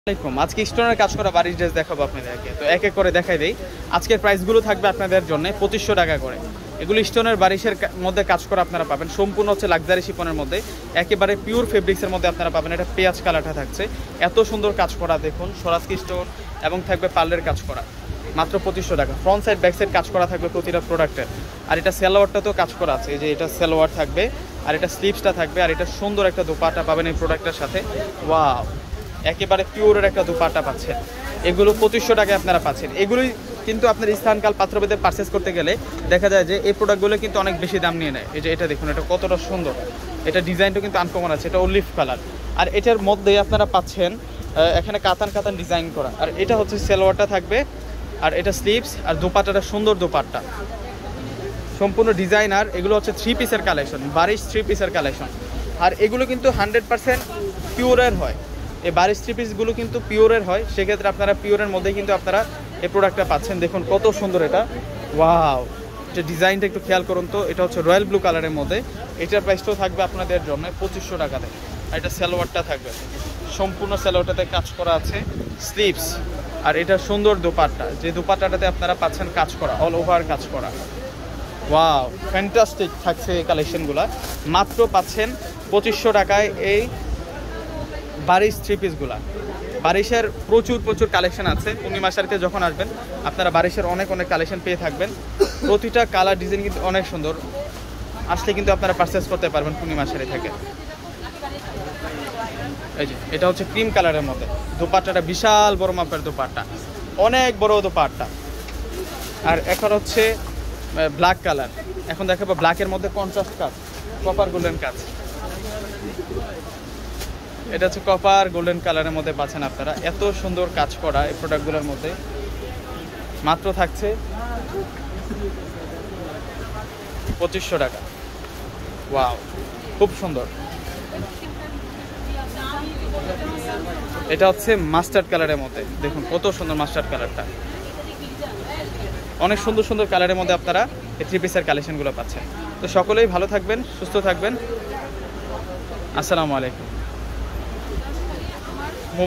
আজকে স্টোনের কাজ করা বাড়ির ড্রেস দেখাবো আপনাদেরকে। তো এক এক করে দেখাই দেই। আজকের প্রাইসগুলো থাকবে আপনাদের জন্য 2500 টাকা করে। এগুলো স্টোনের বারিশের মধ্যে কাজ করা আপনারা পাবেন, সম্পূর্ণ হচ্ছে লাক্সারি শিপনের মধ্যে, একেবারে পিওর ফেব্রিক্সের মধ্যে আপনারা পাবেন। এটা পেঁয়াজ কালারটা থাকছে, এত সুন্দর কাজ করা দেখুন, স্বরাজকি স্টোন এবং থাকবে পার্লের কাজ করা, মাত্র 2500 টাকা। ফ্রন্ট সাইড ব্যাক সাইড কাজ করা থাকবে প্রতিটা প্রোডাক্টের। আর এটা সালোয়ারটা তো কাজ করা আছে, এই যে এটা সালোয়ার থাকবে, আর এটা স্লিভসটা থাকবে, আর এটা সুন্দর একটা দোপাট্টা পাবেন এই প্রোডাক্টের সাথে। ওয়াও, একেবারে পিওরের একটা দুপাট্টা পাচ্ছেন। এগুলো 2500 টাকায় আপনারা পাচ্ছেন। এগুলোই কিন্তু আপনার স্থানকাল পাত্রভেদে পারচেস করতে গেলে দেখা যায় যে এই প্রোডাক্টগুলো কিন্তু অনেক বেশি দাম নিয়ে নেয়। এই যে এটা দেখুন, এটা কতটা সুন্দর, এটা ডিজাইনটা কিন্তু আনকমন আছে, এটা অলিভ কালার। আর এটার মধ্যে আপনারা পাচ্ছেন এখানে কাতান কাতান ডিজাইন করা, আর এটা হচ্ছে সালোয়ারটা থাকবে, আর এটা স্লিভস, আর দুপাট্টাটা সুন্দর দুপাট্টা সম্পূর্ণ ডিজাইনার। এগুলো হচ্ছে 3 পিসের কালেকশন, বারিশ 3 পিসের কালেকশন। আর এগুলো কিন্তু 100% পিওরের হয়। এই বারিশ 3 পিসগুলো কিন্তু পিওরের হয়, সেক্ষেত্রে আপনারা পিওরের মধ্যেই কিন্তু আপনারা এই প্রোডাক্টটা পাচ্ছেন। দেখুন কত সুন্দর এটা, ওয়াও। এটা ডিজাইনটা একটু খেয়াল করুন তো, এটা হচ্ছে রয়্যাল ব্লু কালারের মধ্যে। এটার প্রাইসটাও থাকবে আপনাদের জন্য 2500 টাকাতে। আর এটা সালোয়ারটা থাকবে, সম্পূর্ণ সালোয়ারটাতে কাজ করা আছে, স্লিভস, আর এটা সুন্দর দুপাট্টা, যে দুপাট্টাটাতে আপনারা পাচ্ছেন কাজ করা, অল ওভার কাজ করা। ওয়াও, ফ্যান্টাস্টিক থাকছে এই কালেকশনগুলো। মাত্র পাচ্ছেন 2500 টাকায় এই বারিশ 3 পিসগুলা। বারিশের প্রচুর কালেকশন আছে। পূর্ণিমা শাড়িতে যখন আসবেন আপনারা বারিশের অনেক কালেকশন পেয়ে থাকবেন। প্রতিটা কালার ডিজাইন কিন্তু অনেক সুন্দর, আসলে কিন্তু আপনারা পারচেস করতে পারবেন পূর্ণিমা শাড়ি থেকে। এই যে এটা হচ্ছে ক্রিম কালারের মধ্যে, দোপাট্টাটা বিশাল বড় মাপের দোপাট্টা, অনেক বড় দোপাট্টা। আর এখন হচ্ছে ব্ল্যাক কালার, এখন দেখাবো ব্ল্যাকের মধ্যে কন্ট্রাস্ট কাজ, কপার গোল্ডেন কাজ। এটা হচ্ছে কপার গোল্ডেন কালারের মধ্যে পাচ্ছেন আপনারা, এত সুন্দর কাজ করা এই প্রোডাক্টগুলোর মধ্যে। মাত্র থাকছে 2500 টাকা। ওয়াও, খুব সুন্দর। এটা হচ্ছে মাস্টার্ড কালারের মধ্যে, দেখুন কত সুন্দর মাস্টার্ড কালারটা। অনেক সুন্দর কালারের মধ্যে আপনারা এই 3 পিসের কালেকশনগুলো পাচ্ছেন। তো সকলেই ভালো থাকবেন, সুস্থ থাকবেন। আসসালামু আলাইকুম।